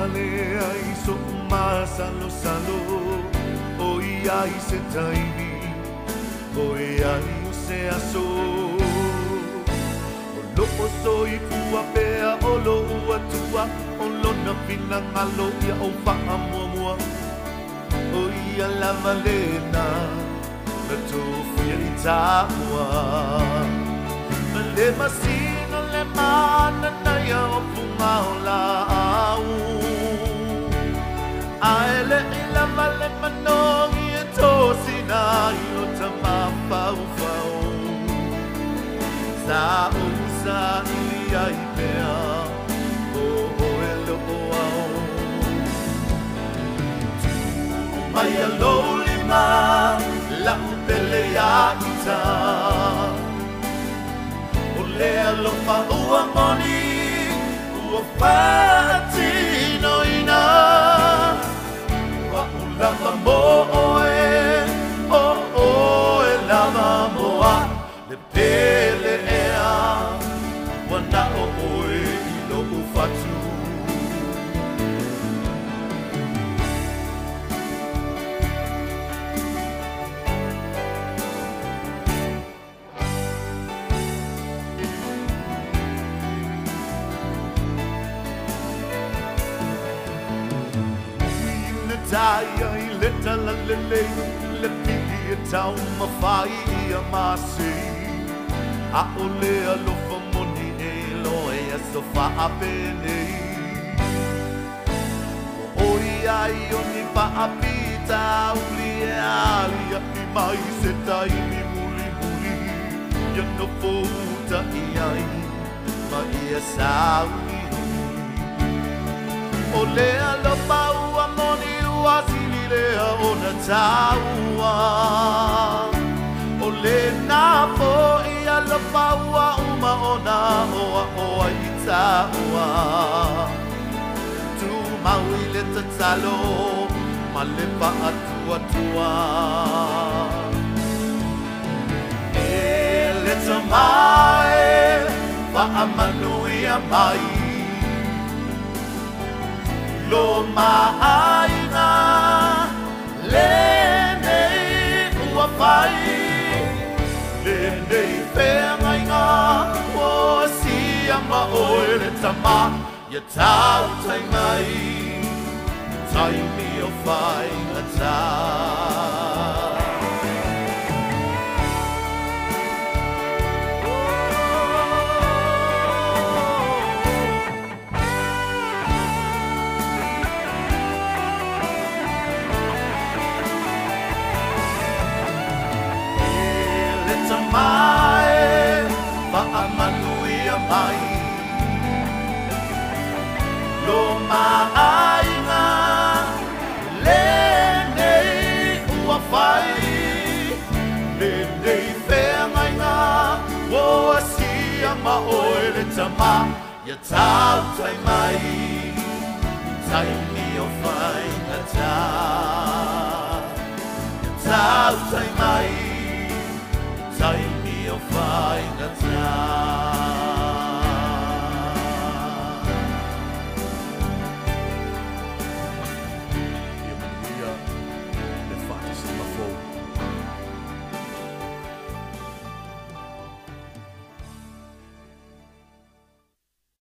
male ai so masalo salo oi ai se taimi oi ai o se aso o lopo soi pua pea o lo ua tua o lona pina ngalo ia o wha mua mua oi a la malena na tofia i tāua le masino le mana na ia o punga o la au aele i lava le manongi e tosina i o tama pau pau sa usa ili ai pea o e loko au mai a lolima la upele a ita le alofa ua moni ua patino ina wa ulava mo e lava moa le pele ea wana oe i lo ufatu Taya I leta la lele le pili e tau mawhai I a masi a ole a lofa moni e loe a sofa a pene o oi ai o ni pa a pita uli e ali a I mai se tai mi muli muli ia no pouta I ai ma I a sauni o le a lofa ua moni wasili lea o na taua o le na po I ala paua uma o na oa I taua tu maui le tatalo ma le pa atua tua e le tamae pa amanui a mai lo maaina le nei ua whai le nei whengainga o sia ma oe le tama ia tau tai mai tai mi o whai ngata mai pa amanui a mai lo maaina le nei ua whai le nei whengainga o asia ma oe le tama ia tau tai mai tai mi o whai ngata ia tau tai mai